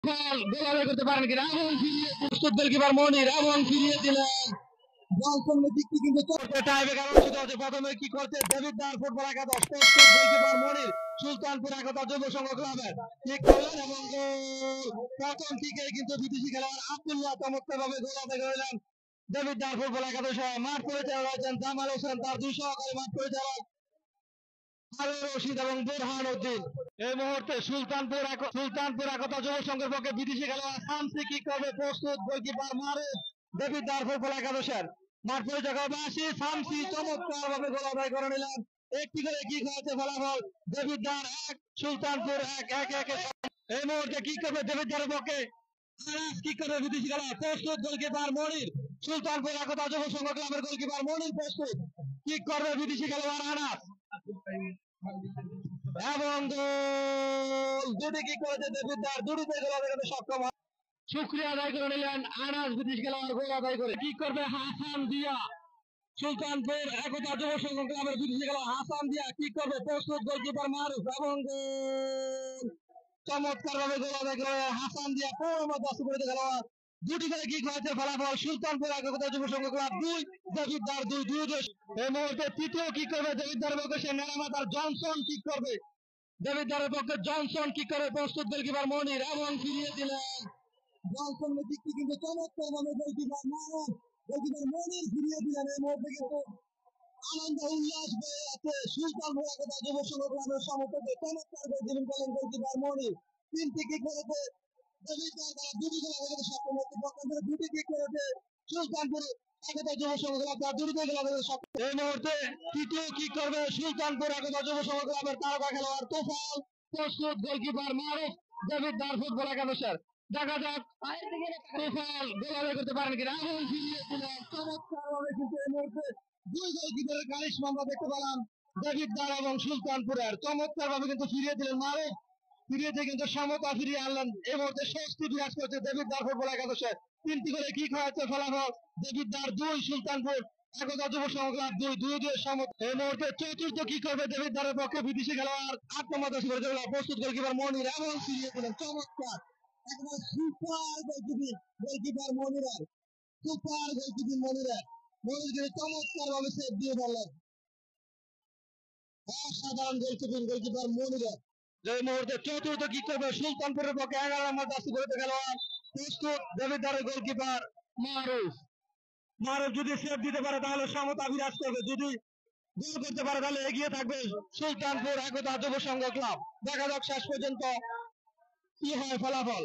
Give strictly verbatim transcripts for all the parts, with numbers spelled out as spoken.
গোলাবে করতে পারেন কিনা এবং ফিরিয়ে প্রস্তুত গোলকিপার মনির এবং ফিরিয়ে দিলেন জনসনের দিকটি কিন্তু টাইব্রেকার অনুষ্ঠিত হচ্ছে। প্রথমে কি করছে ডেভিড দার ফুটবল একাদশ প্রস্তুত গোলকিপার মনির সুলতানপুর একতা যুব সংঘ ক্লাবের ঠিক করলেন এবং প্রথম থেকে কিন্তু বিদেশি খেলোয়াড় আব্দুল্লাহ চমৎকার ভাবে গোল আদায় করলেন। ডেভিড দার ফুটবল একাদশ মাঠ পরিচালক রয়েছেন জামাল হোসেন, তার দুই সহকারী মাঠ পরিচালক রশিদ এবং বুরহান উদ্দিন। এই মুহূর্তে সুলতানপুর সুলতানপুর একতা যুব সংঘের পক্ষে বিদেশি খেলোয়াড় শামসি কিক করবে প্রস্তুত goalkeeper Maruf David Dar football একাদশের মাঠ পরিচালক বাসি শামসি চমৎকার ভাবে গোল আদায় করে নিলেন। একটি করে কিক হয়েছে, ফলাফল ডেভিড দার এক সুলতানপুর এক এক এক এই মুহূর্তে কিক করবে ডেভিড দারের পক্ষে আনাস কিক করবে বিদেশি খেলোয়াড় প্রস্তুত গোলকিপার মনির সুলতানপুর একতা যুব সংঘ ক্লাবের গোলকিপার মনির প্রস্তুত কিক করবে বিদেশি খেলোয়াড় আনাস এবং দুটি কি করেছে ডেভিড দার দুটিতে গোল আদায় করতে সক্ষম হয়। শুকরিয়া আদায় করে নিলেন আনাস ব্রিটিশ খেলোয়াড় গোল আদায় করে। কি করবে হাসান দিয়া সুলতানপুর একতা যুব সংঘ ক্লাবের বিদেশি খেলোয়াড় হাসান দিয়া কি করবে প্রস্তুত গোলকিপার মারুফ এবং চমৎকার ভাবে গোল আদায় করে হাসান দিয়া পূর্ণ দশ করে খেলোয়াড় দুটি করে কি হয়েছে, ফলাফল সুলতানপুর একতা যুব সংঘ ক্লাব দুই ডেভিড দার দুই দুই দেশ। এই মুহূর্তে তৃতীয় কি করবে ডেভিড দারের পক্ষে সে নেরামাতার জনসন কি করবে ডেভিড দারের পক্ষে জনসন কি করে প্রস্তুত গোলকিপার মনির এবং ফিরিয়ে দিলেন জনসন দিকটি কিন্তু চমৎকার ভাবে গোলকিপার মারুফ গোলকিপার মনির ফিরিয়ে দিলেন। এই মুহূর্তে কিন্তু আনন্দ উল্লাস বয়ে আছে সুলতানপুর একতা যুব সংঘ ক্লাবের সমর্থকদের চমৎকার গোল দিলেন করলেন গোলকিপার মনির। তিনটি কিক করেছে ডেভিড দার, তারা দুটি গোল আদায় করতে সক্ষম হচ্ছে। পক্ষান্তরে দুটি কিক করেছে সুলতানপুর একতা যুব সংঘ ক্লাব, তারা দুটি গোল আদায় করতে সক্ষম। এই মুহূর্তে তৃতীয় কিক করবে সুলতানপুর একতা যুব সংঘ ক্লাবের তারকা খেলোয়াড় তোফাল প্রস্তুত goalkeeper Maruf David Dar football একাদশের। দেখা যাক তোফাল গোল আদায় করতে পারেন কিনা এবং ফিরিয়ে দিলেন চমৎকার ভাবে কিন্তু এই মুহূর্তে দুই গোলকিপারের কারিশমা আমরা দেখতে পেলাম ডেভিড দার এবং সুলতানপুরের চমৎকার ভাবে কিন্তু ফিরিয়ে দিলেন মারুফ ফিরিয়েছে কিন্তু সমতা ফিরিয়ে আনলেন। এই মুহূর্তে স্বস্তি বিরাজ করছে ডেভিড দার ফুটবল একাদশে। তিনটি করে কি হয়েছে, ফলাফল ডেভিড দার দুই সুলতানপুর একতা যুব সংঘ ক্লাব দুই দুই দুই সমতা। এই মুহূর্তে চতুর্থ কি করবে ডেভিড দারের পক্ষে বিদেশি খেলোয়াড় আত্মমতাস করে প্রস্তুত গোলকিপার মনির এবং ফিরিয়ে দিলেন চমৎকার একবার সুপার গোলকিপিং গোলকিপার মনিরের সুপার গোলকিপিং মনিরের মনির কিন্তু চমৎকার ভাবে সেভ দিয়ে বললেন। অসাধারণ গোলকিপিং গোলকিপার মনিরের। এই মুহূর্তে চতুর্থ কি করবে সুলতানপুরের পক্ষে এগারো নম্বর দাসি করতে খেলোয়াড় প্রস্তুত ডেভিড দারের গোলকিপার মারুফ মারুফ যদি সেভ দিতে পারে তাহলে সমতা বিরাজ করবে, যদি গোল করতে পারে তাহলে এগিয়ে থাকবে সুলতানপুর একতা যুব সংঘ ক্লাব। দেখা যাক শেষ পর্যন্ত কি হয় ফলাফল।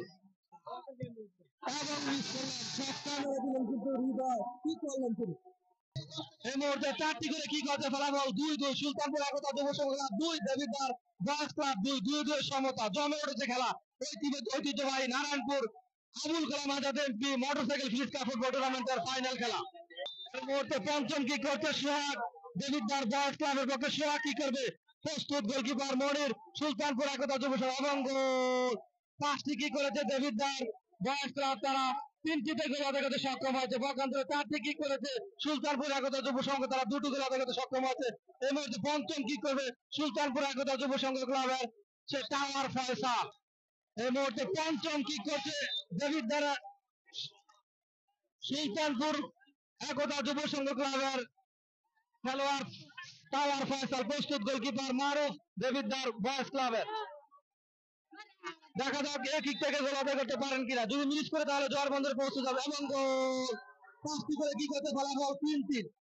কিন্তু হৃদয় কি করলেন তিনি। এই মুহূর্তে চারটি করে কি করছে, ফলাফল দুই দুই সুলতানপুর একতা যুব সংঘ ক্লাব দুই ডেভিড দার বয়স ক্লাব দুই দুই দুই সমতা। জমে উঠেছে খেলা ঐতিহ্যবাহী Narayanpur Abul Kalam Azad MP motorcycle physical football টুর্নামেন্টের ফাইনাল খেলা। এই মুহূর্তে পঞ্চম কি করছে সোহাগ ডেভিড দার বয়স ক্লাবের পক্ষে সোহাগ কি করবে প্রস্তুত গোলকিপার মনির সুলতানপুর একতা যুব সংঘ এবং পাঁচটি কি করেছে ডেভিড দার বয়স ক্লাব, তারা তিনটিতে গোল আদায় করতে সক্ষম হয়েছে। পক্ষান্তরে চারটি কি করেছে সুলতানপুর একতা যুব সংঘ, তারা দুটি গোল আদায় করতে সক্ষম হয়েছে। এই মুহূর্তে পঞ্চম কি করবে সুলতানপুর একতা যুব সংঘ ক্লাবের সে টাওয়ার ফয়সাল। এই মুহূর্তে পঞ্চম কি করছে ডেভিড দ্বারা সুলতানপুর একতা যুব সংঘ ক্লাবের খেলোয়াড় টাওয়ার ফয়সাল প্রস্তুত গোলকিপার মারুফ ডেভিড দার বয়স ক্লাবের। দেখা যাক এক কিক থেকে গোল আদায় করতে পারেন কিনা, যদি মিস করে তাহলে জোয়ার বন্দরে পৌঁছে যাবে এবং পাঁচটি করে কি করতে ফলাফল তিন তিন।